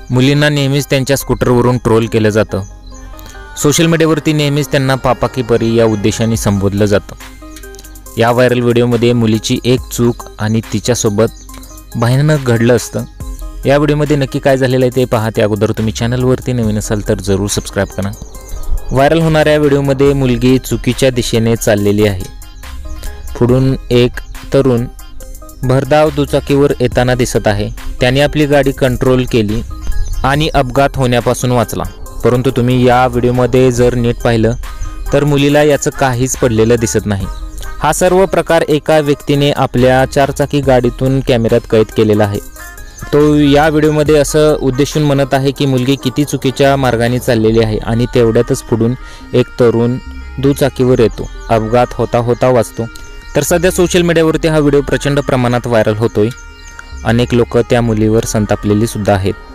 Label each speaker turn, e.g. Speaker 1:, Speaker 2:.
Speaker 1: मुलींना नेहमीच त्यांच्या स्कूटरवरून ट्रोल केलं जातं। सोशल मीडियावरती नेहमीच त्यांना पापा की परी या उद्देशाने संबोधलं जातं। या व्हायरल व्हिडिओमध्ये मुलीची एक चूक आणि तिच्यासोबत भयानक घडलं असतं। या व्हिडिओमध्ये नक्की काय झालेलं आहे ते पहा। त्या अगोदर तुम्ही चॅनलवरती नवीन असाल तर जरूर सबस्क्राइब करा। व्हायरल होणाऱ्या व्हिडिओमध्ये मुलगी चुकीच्या दिशेने चाललेली आहे। पुढून एक तरुण भरधाव दुचाकीवर येताना दिसत आहे। त्याने आपली गाडी कंट्रोल केली आणि अपघात होण्यापासून वाचला। परंतु तुम्ही या व्हिडिओमध्ये जर नीट पाहिलं तर मुलीला याचं काहीच पडलेलं दिसत नाही। हा सर्व प्रकार एका व्यक्तीने आपल्या चारचाकी गाडीतून कॅमेऱ्यात कैद केलेला आहे। तो या व्हिडिओमध्ये असं उद्देशून म्हणत आहे की मुलगी किती चुकीच्या मार्गाने चाललेली आहे आणि तेवढ्यातच पुढून एक तरुण दुचाकीवर येतो, अपघात होता होता वाचतो। तर सध्या सोशल मीडियावरती हा व्हिडिओ प्रचंड प्रमाणात व्हायरल होतोय। अनेक लोक त्या मुलीवर संतापलेली सुद्धा आहेत।